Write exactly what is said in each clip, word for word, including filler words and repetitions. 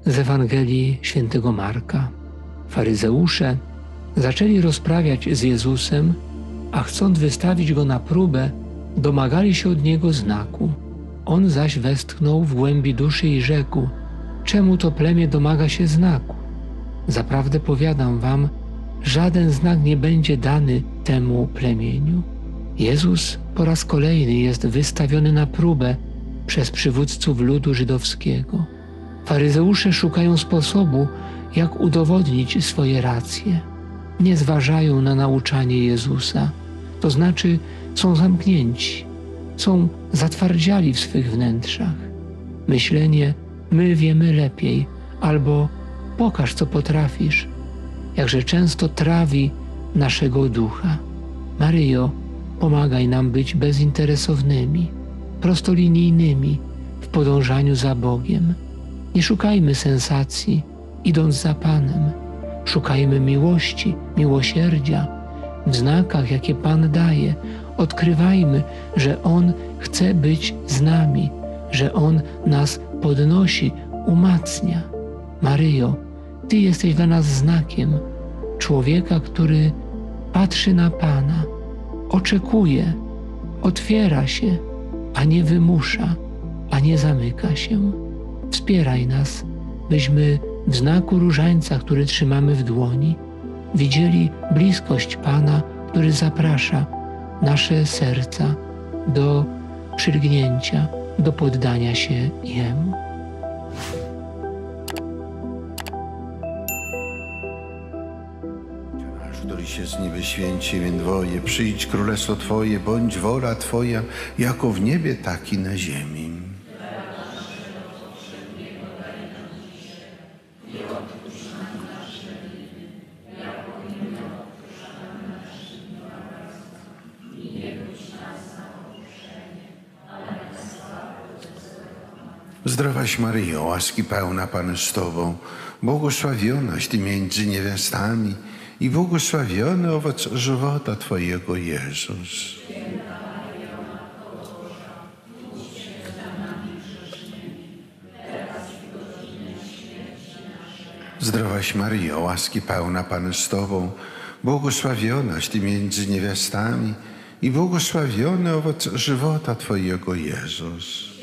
z Ewangelii świętego Marka. Faryzeusze zaczęli rozprawiać z Jezusem, a chcąc wystawić Go na próbę, domagali się od Niego znaku. On zaś westchnął w głębi duszy i rzekł: czemu to plemię domaga się znaku? Zaprawdę powiadam wam, żaden znak nie będzie dany temu plemieniu. Jezus po raz kolejny jest wystawiony na próbę przez przywódców ludu żydowskiego. Faryzeusze szukają sposobu, jak udowodnić swoje racje. Nie zważają na nauczanie Jezusa, to znaczy są zamknięci, są zatwardziali w swych wnętrzach. Myślenie: my wiemy lepiej, albo pokaż, co potrafisz, jakże często trawi naszego ducha. Maryjo, pomagaj nam być bezinteresownymi, prostolinijnymi w podążaniu za Bogiem. Nie szukajmy sensacji, idąc za Panem. Szukajmy miłości, miłosierdzia w znakach, jakie Pan daje. Odkrywajmy, że On chce być z nami, że On nas podnosi, umacnia. Maryjo, Ty jesteś dla nas znakiem człowieka, który patrzy na Pana, oczekuje, otwiera się, a nie wymusza, a nie zamyka się. Wspieraj nas, byśmy w znaku różańca, który trzymamy w dłoni, widzieli bliskość Pana, który zaprasza nasze serca do przylgnięcia, do poddania się Jemu. Który się z niby święci imię Twoje, przyjdź królestwo Twoje, bądź wola Twoja, jako w niebie, tak i na ziemi. Zdrowaś Maryjo, łaski pełna, Pan z Tobą, błogosławionaś Ty między niewiastami i błogosławiony owoc żywota Twojego, Jezus. Zdrowaś Maryjo, łaski pełna, Pan z Tobą, błogosławionaś Ty między niewiastami i błogosławiony owoc żywota Twojego, Jezus.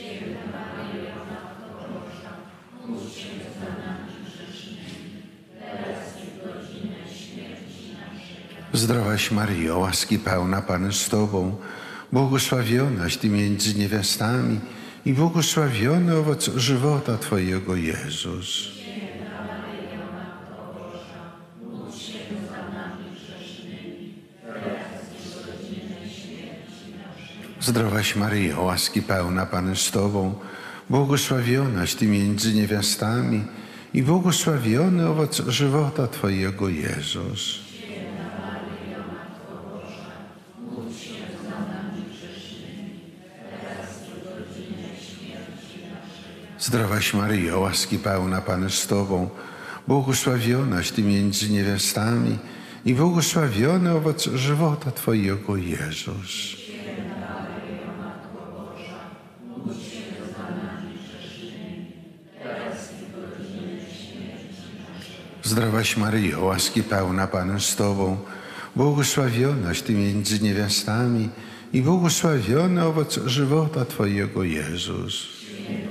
Zdrowaś Maryjo, łaski pełna, Pan z Tobą, błogosławionaś Ty między niewiastami i błogosławiony owoc żywota Twojego, Jezus. Zdrowaś Maryjo, łaski pełna, Pan z Tobą, błogosławionaś Ty między niewiastami i błogosławiony owoc żywota Twojego, Jezus. Zdrowaś Maryjo, łaski pełna, Pan z Tobą, błogosławionaś Ty między niewiastami i błogosławiony owoc żywota Twojego, Jezus. Zdrowaś Maryjo, łaski pełna, Pan z Tobą, błogosławionaś Ty między niewiastami i błogosławiony owoc żywota Twojego, Jezus.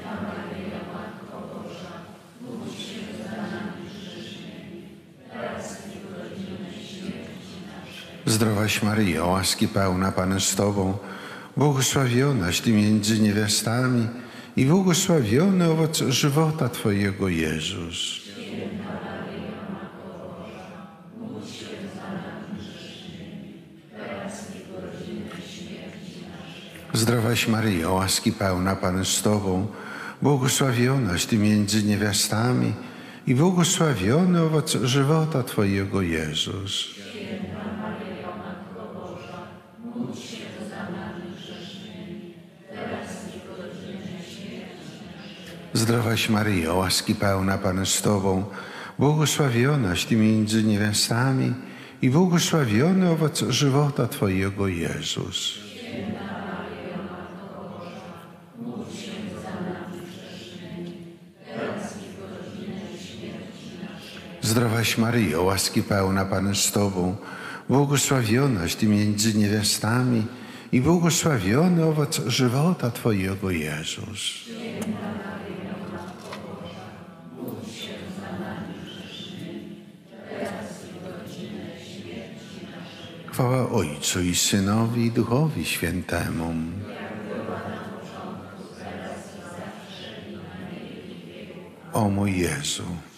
Zdrowaś Maryjo, łaski pełna, Pan z Tobą, błogosławionaś Ty między niewiastami i błogosławiony owoc żywota Twojego, Jezus. Zdrowaś Maryjo, łaski pełna, Pan z Tobą, błogosławionaś Ty między niewiastami i błogosławiony owoc żywota Twojego, Jezus. Zdrowaś Maryjo, łaski pełna, Pan z Tobą, błogosławionaś Ty między niewiastami i błogosławiony owoc żywota Twojego, Jezus. Zdrowaś Maryjo, łaski pełna Pan z Tobą, błogosławionaś Ty między niewiastami i błogosławiony owoc żywota Twojego Jezus. Chwała Ojcu i Synowi i Duchowi Świętemu. O mój Jezu,